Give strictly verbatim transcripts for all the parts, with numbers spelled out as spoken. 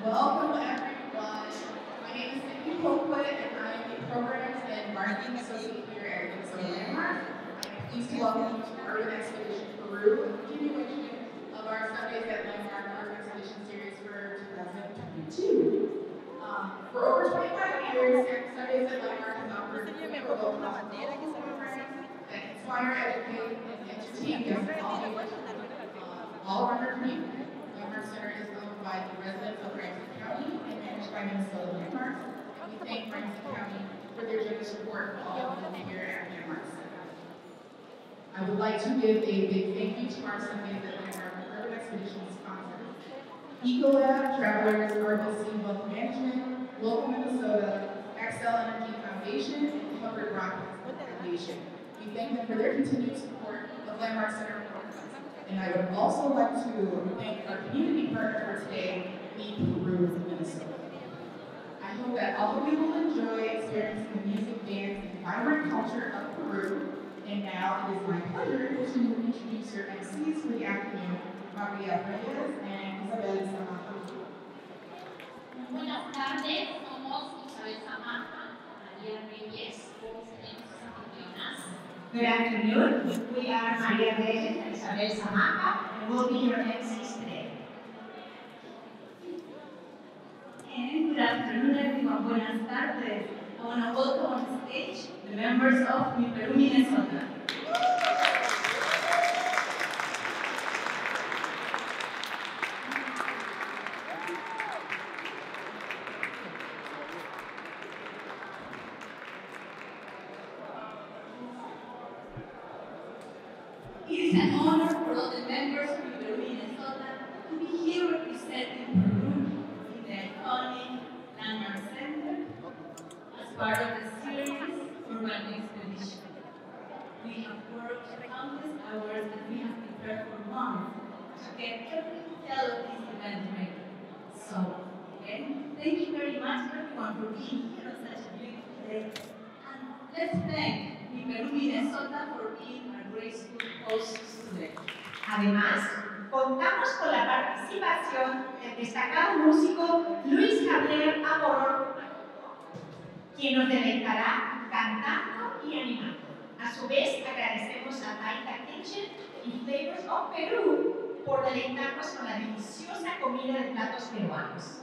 Welcome everyone. My name is Nikki Colquitt and I am the Programs and Marketing Associate here at Minnesota Landmark. I am pleased to welcome you to Urban Expedition Peru, a continuation of our Sundays at Landmark Urban Expedition series for two thousand twenty-two. Um, for over twenty-five years, Sundays at Landmark has offered memorable programs that inspire, educate, and entertain guests of all ages, uh, all around our community. Landmark Center is owned by the residents of Ramsey County and managed by Minnesota Landmark. We thank Ramsey County for their generous support of all of them here at Landmark Center. I would like to give a big thank you to our Sundays at Landmark Urban Expedition sponsors: Ecolab, Travelers, Argos Sea Wealth Management, Local Minnesota, Excel Energy Foundation, and Covered Rock Foundation. We thank them for their continued support of Landmark Center. And I would also like to thank our community partner for today, Mi Perú Minnesota. I hope that all of you will enjoy experiencing the music, dance, and vibrant culture of Peru. And now it is my pleasure to introduce your M Cs for the afternoon, Maria Reyes and Isabel Samaja. Buenas tardes, somos Isabel Samaja, María Reyes, Good afternoon. We are Maria Reyes and Isabel Samaja, and we'll be your M Cs today. And good afternoon, everyone. Buenas tardes. I want to welcome on stage the members of Mi Perú, Minnesota. It is an honor for all the members of Mi Perú, Minnesota to be here representing Peru in the iconic Landmark Center as part of the series Urban Expedition. We have worked countless hours and we have prepared for months to get every detail of this event ready. So, again, thank you very much everyone for being here on such a beautiful day. And let's thank Mi Perú, Minnesota for being our graceful hosts today. Además, contamos con la participación del destacado músico Luis Javier Amorón, quien nos deleitará cantando y animando. A su vez, agradecemos a Taita Kitchen y Flavors of Perú por deleitarnos con la deliciosa comida de platos peruanos.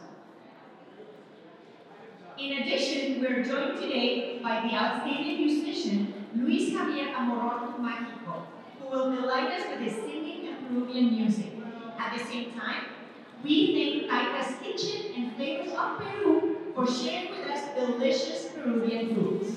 In addition, we are joined today by the outstanding musician Luis Javier Amorón Mágico, who will delight us with his singing and Peruvian music. At the same time, we thank Taita's Kitchen and Flavors of Peru for sharing with us delicious Peruvian foods.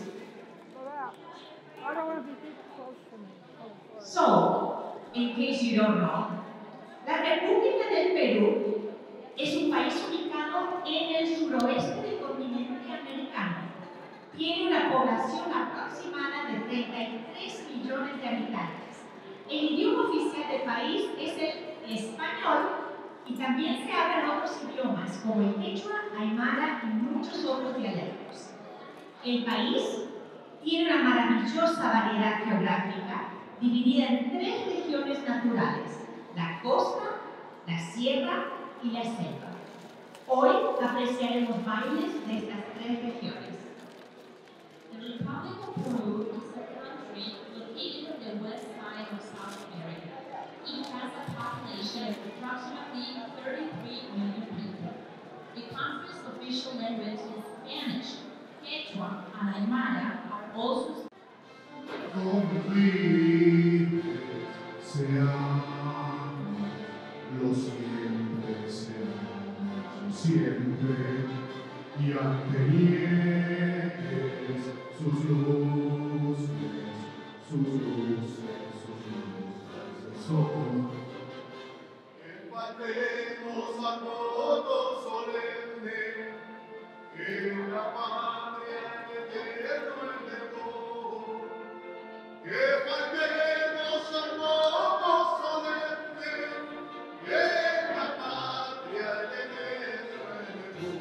So, in case you don't know, la República del Perú es un país ubicado en el suroeste del continente americano. Tiene una población aproximada de treinta y tres millones de habitantes. El idioma oficial del país es el español y también se hablan otros idiomas como el quechua, aymara y muchos otros dialectos. El país tiene una maravillosa variedad geográfica dividida en tres regiones naturales: la costa, la sierra y la selva. Hoy apreciaremos bailes de estas tres regiones. The Republic of Peru is a country located on the west side of South America. It has a population of approximately thirty-three million people. The country's official language is Spanish. Quechua and Aymara are also siempre seamos siempre y ante niegues sus luces, sus luces, sus luces de sol. Empatemos a voto solemne que la patria eterno entregó, que faltemos al voto solemne que la patria eterno entregó,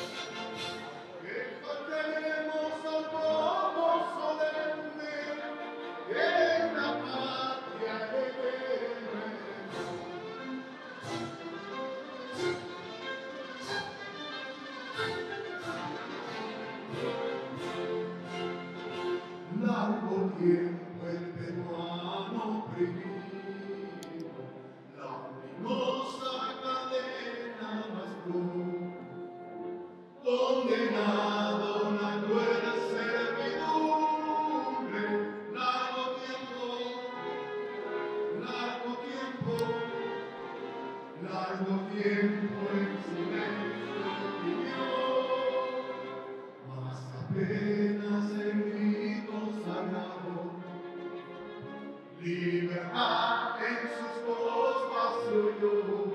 que faltemos al voto solemne que la patria eterno entregó. tiempo en silencio vivió, mas apenas el grito sagrado, libertad en sus costas se oyó.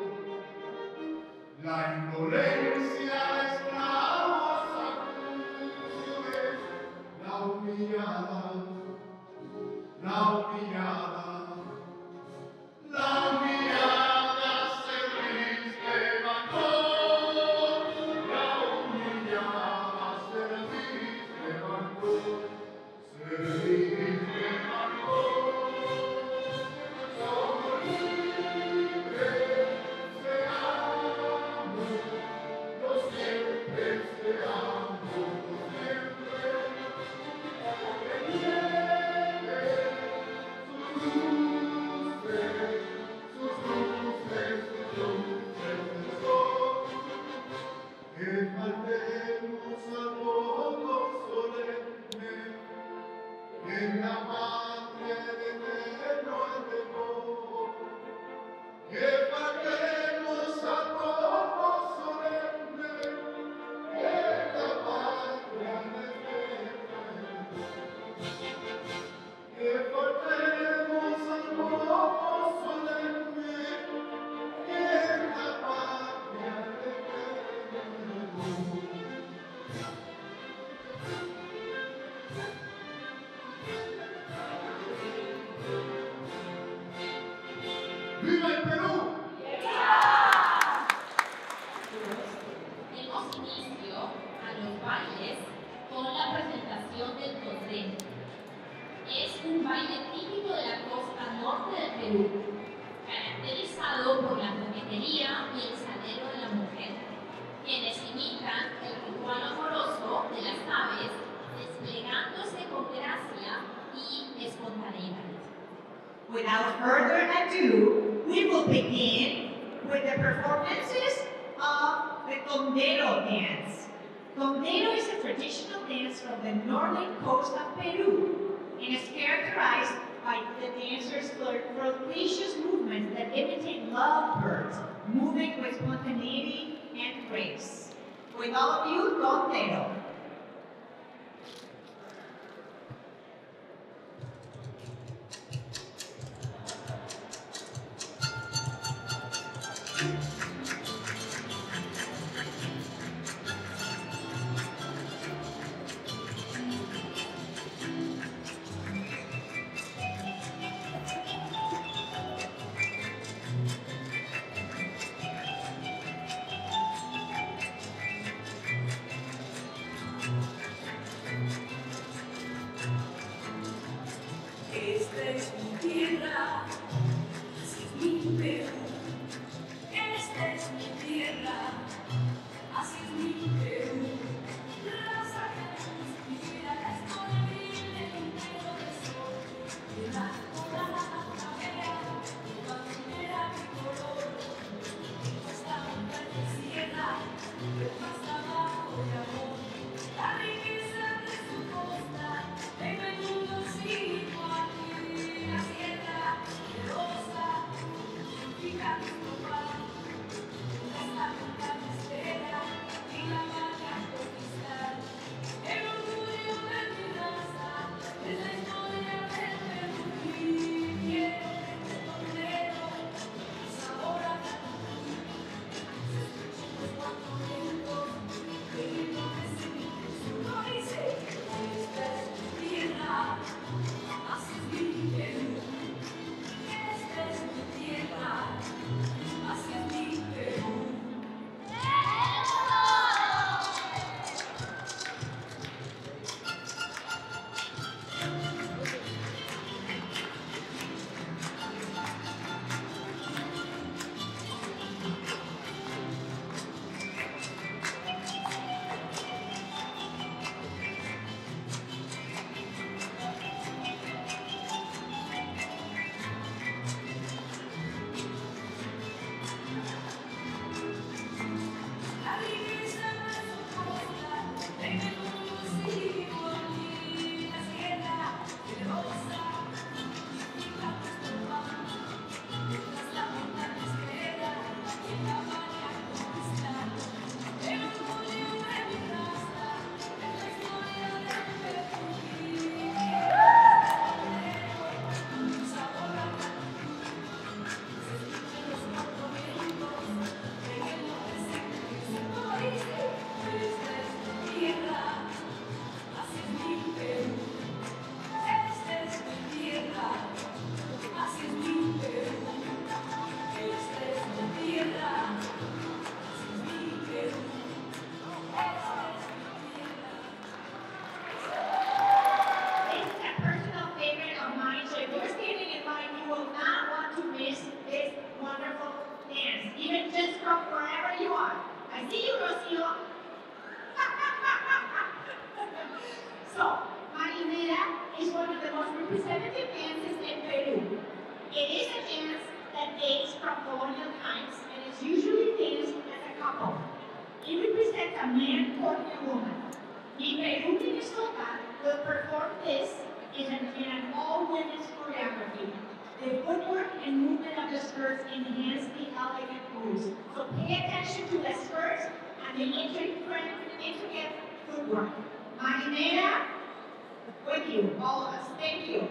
La indolencia de esclavos sacude, la humillada, la humillada, la humillada se levantó, la humillada se levantó, se levantó. Somos libres, seamos, los siempre seamos, los siempre. Que faltemos al voto solemne, en la patria de eterno antemor. Que faltemos al voto solemne, en la patria de eterno antemor. Que faltemos al voto solemne, en la patria de ¡Viva el Perú! Demos inicio a los bailes con la presentación del tondero. Es un baile típico de la costa norte del Perú, caracterizado por la coquetería y el salero de la mujer, quienes imitan el ritual amoroso de las aves, desplegándose con gracia y espontaneidad. Without further ado, we will begin with the performances of the Tondero dance. Tondero is a traditional dance from the northern coast of Peru and is characterized by the dancers' flirtatious movements that imitate lovebirds, moving with spontaneity and grace. With all of you, Tondero. Esta es mi tierra, así es mi Perú. Esta es mi tierra, así es mi Perú. Las arenas, mi vida, la historia brilla en un pelo de sol. De la colada a la vera, de la bandera mi color. Esta montaña y sierra, de más trabajo y amor. La riqueza de su costa, en el mundo sin igual. La sierra de rosa, significa nuestro pan. Esta montaña espera y la vaya a conquistar. El orgullo de mi raza es la historia del Perú. Mi piel de tondero, mi sabor a tatú. Se escuchan los cuatro vientos, el ritmo de ese uno dice, esta es mi tierra, así es mi Perú. Esta es mi tierra, No. It represents a man holding a woman. Mi Perú, Minnesota will perform this in an, in an all-women's choreography. The footwork and movement of the skirts enhance the elegant moves. So pay attention to the skirts and the intricate, intricate footwork. Marinera, with you, all of us. Thank you.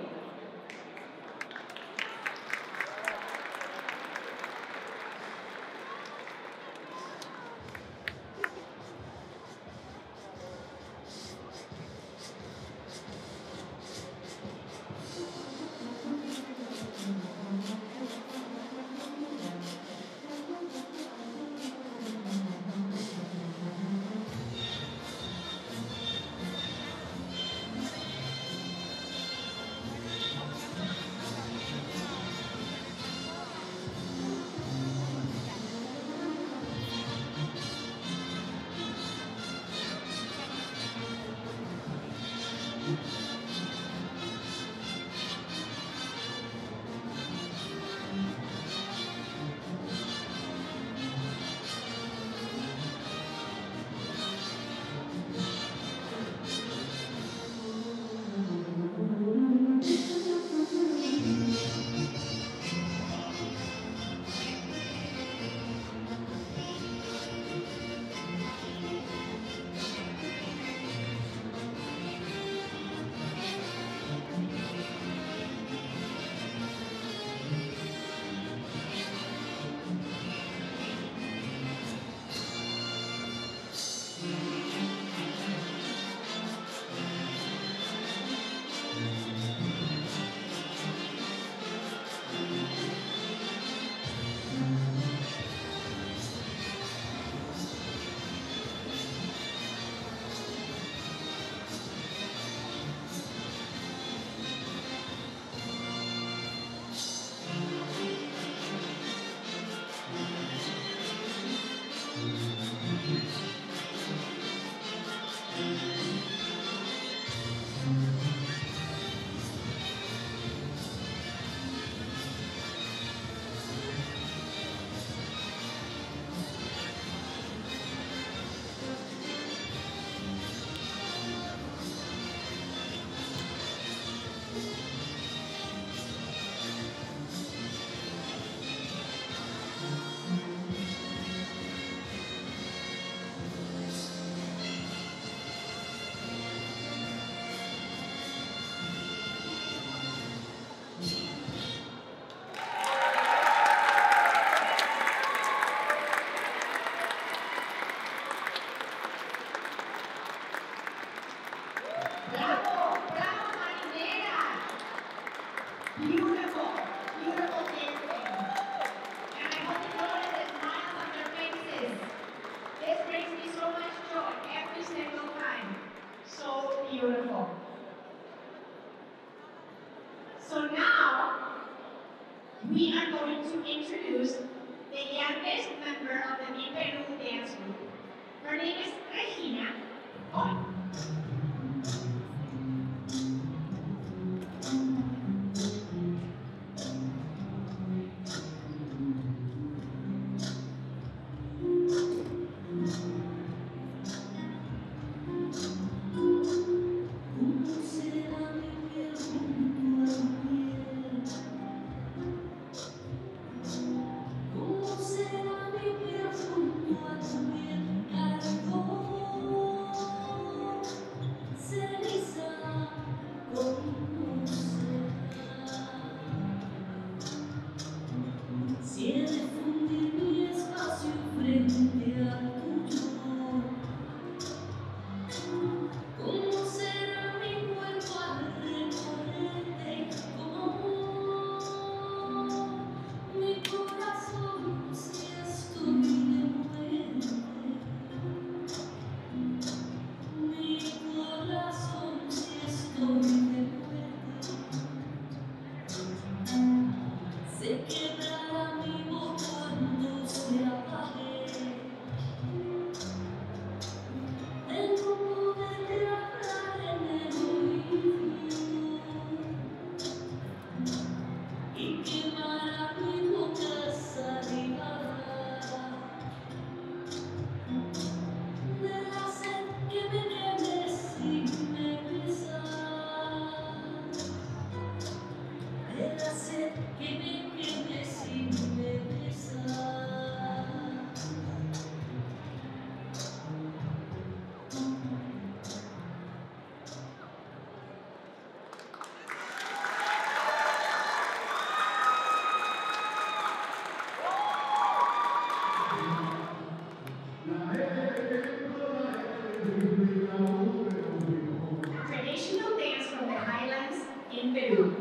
traditional dance from the highlands in Peru.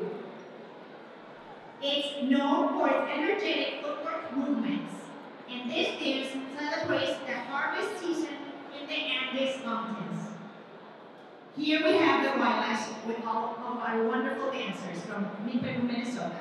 It's known for its energetic footwork movements, and this dance celebrates the harvest season in the Andes Mountains. Here we have the wildlife with all of our wonderful dancers from Mi Perú, Minnesota.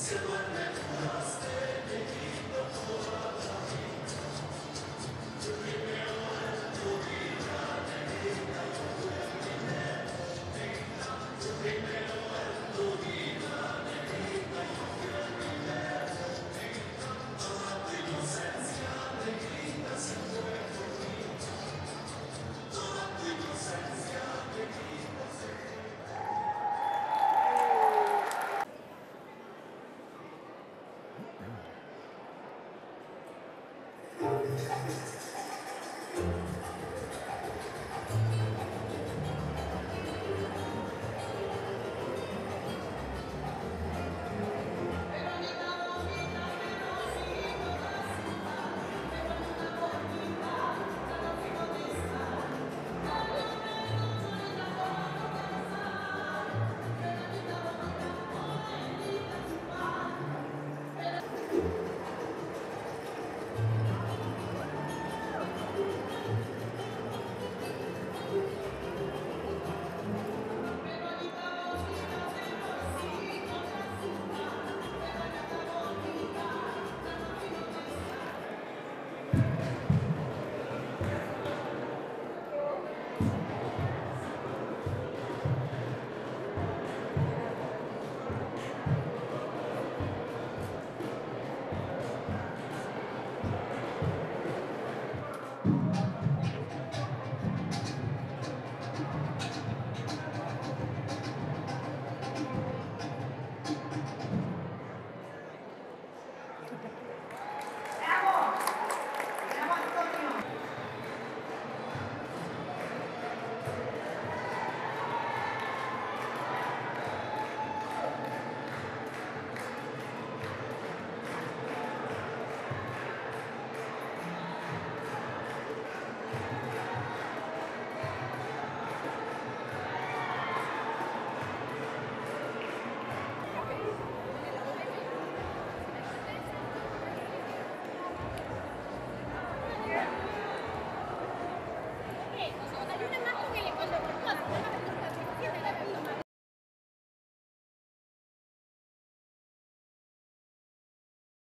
se vuelve tu rostro.